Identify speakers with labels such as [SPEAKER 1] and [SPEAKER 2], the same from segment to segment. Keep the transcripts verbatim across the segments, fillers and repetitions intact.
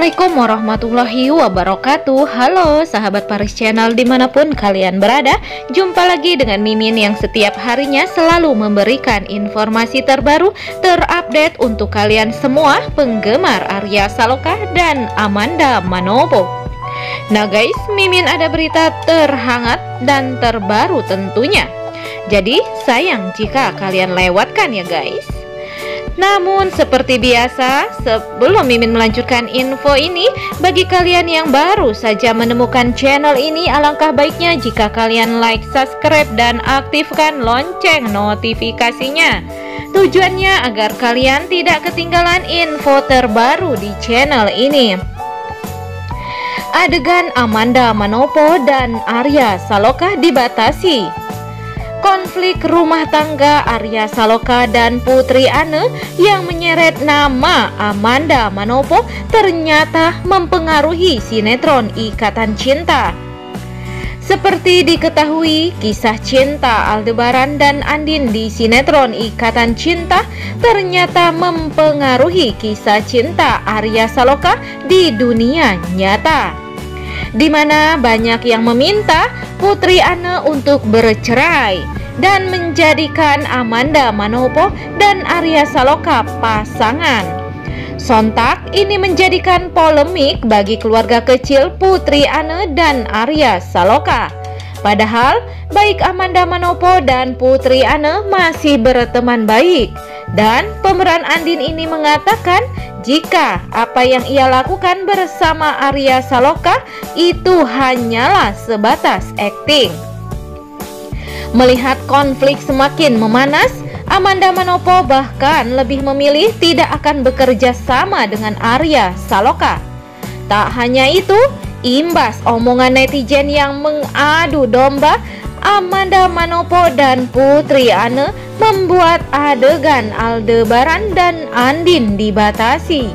[SPEAKER 1] Assalamualaikum warahmatullahi wabarakatuh. Halo sahabat Paris Channel dimanapun kalian berada. Jumpa lagi dengan Mimin yang setiap harinya selalu memberikan informasi terbaru, terupdate untuk kalian semua penggemar Arya Saloka dan Amanda Manopo. Nah guys, Mimin ada berita terhangat dan terbaru tentunya. Jadi sayang jika kalian lewatkan ya guys. Namun seperti biasa, sebelum Mimin melanjutkan info ini, bagi kalian yang baru saja menemukan channel ini, alangkah baiknya jika kalian like, subscribe, dan aktifkan lonceng notifikasinya. Tujuannya agar kalian tidak ketinggalan info terbaru di channel ini. Adegan Amanda Manopo dan Arya Saloka dibatasi. Konflik rumah tangga Arya Saloka dan Putri Anne yang menyeret nama Amanda Manopo ternyata mempengaruhi sinetron Ikatan Cinta. Seperti diketahui, kisah cinta Aldebaran dan Andin di sinetron Ikatan Cinta ternyata mempengaruhi kisah cinta Arya Saloka di dunia nyata, di mana banyak yang meminta Putri Anne untuk bercerai dan menjadikan Amanda Manopo dan Arya Saloka pasangan. Sontak ini menjadikan polemik bagi keluarga kecil Putri Anne dan Arya Saloka. Padahal baik Amanda Manopo dan Putri Anne masih berteman baik, dan pemeran Andin ini mengatakan jika apa yang ia lakukan bersama Arya Saloka itu hanyalah sebatas akting. Melihat konflik semakin memanas, Amanda Manopo bahkan lebih memilih tidak akan bekerja sama dengan Arya Saloka. Tak hanya itu, imbas omongan netizen yang mengadu domba, Amanda Manopo dan Putri Anne membuat adegan Aldebaran dan Andin dibatasi,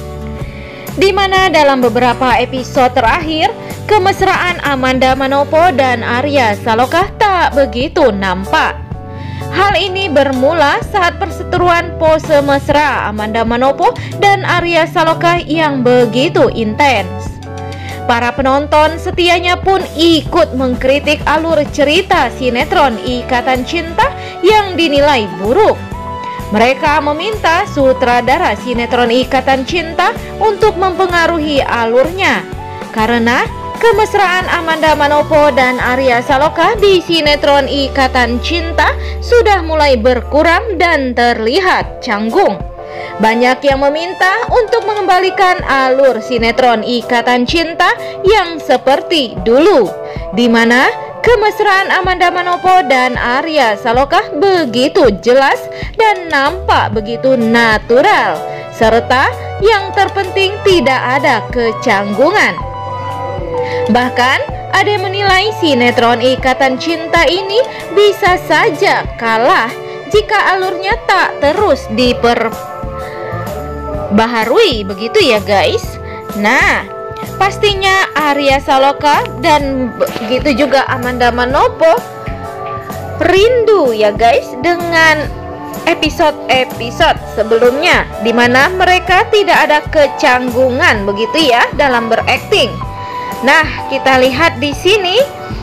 [SPEAKER 1] di mana dalam beberapa episode terakhir kemesraan Amanda Manopo dan Arya Saloka tak begitu nampak. Hal ini bermula saat perseteruan pose mesra Amanda Manopo dan Arya Saloka yang begitu intens. Para penonton setianya pun ikut mengkritik alur cerita sinetron Ikatan Cinta yang dinilai buruk. Mereka meminta sutradara sinetron Ikatan Cinta untuk mempengaruhi alurnya, karena kemesraan Amanda Manopo dan Arya Saloka di sinetron Ikatan Cinta sudah mulai berkurang dan terlihat canggung. Banyak yang meminta untuk mengembalikan alur sinetron Ikatan Cinta yang seperti dulu, di mana kemesraan Amanda Manopo dan Arya Saloka begitu jelas dan nampak begitu natural, serta yang terpenting tidak ada kecanggungan. Bahkan ada yang menilai sinetron Ikatan Cinta ini bisa saja kalah jika alurnya tak terus diperbaharui, begitu ya guys. Nah, pastinya Arya Saloka dan begitu juga Amanda Manopo rindu ya guys dengan episode-episode sebelumnya, di mana mereka tidak ada kecanggungan begitu ya dalam berakting. Nah, kita lihat di sini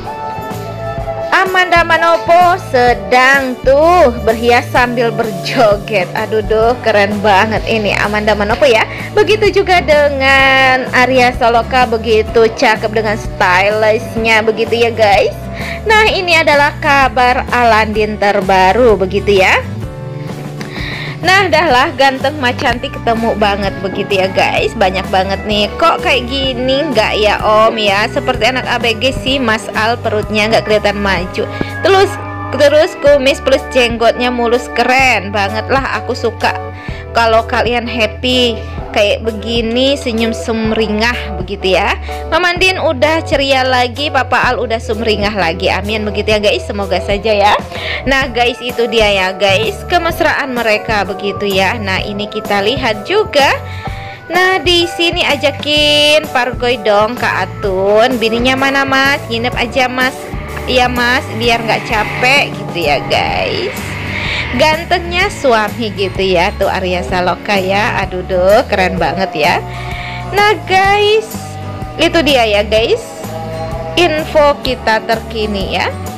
[SPEAKER 1] Amanda Manopo sedang tuh berhias sambil berjoget. Aduh duh, keren banget ini Amanda Manopo ya. Begitu juga dengan Arya Saloka, begitu cakep dengan stylishnya begitu ya guys. Nah, ini adalah kabar Alandin terbaru begitu ya. Nah, dahlah ganteng mah cantik ketemu banget begitu ya guys. Banyak banget nih. Kok kayak gini nggak ya om ya? Seperti anak A B G sih Mas Al, perutnya nggak kelihatan maju. Terus terus kumis plus jenggotnya mulus, keren banget lah. Aku suka kalau kalian happy kayak begini, senyum sumringah begitu ya. Mama Andin udah ceria lagi, Papa Al udah sumringah lagi. Amin begitu ya guys, semoga saja ya. Nah guys, itu dia ya guys, kemesraan mereka begitu ya. Nah, ini kita lihat juga. Nah, di sini ajakin Pargoy dong Kak Atun. Bininya mana Mas? Nginep aja Mas. Iya Mas, biar nggak capek gitu ya guys. Gantengnya suami gitu ya tuh Arya Saloka ya. Aduh duh, keren banget ya. Nah guys, itu dia ya guys, info kita terkini ya.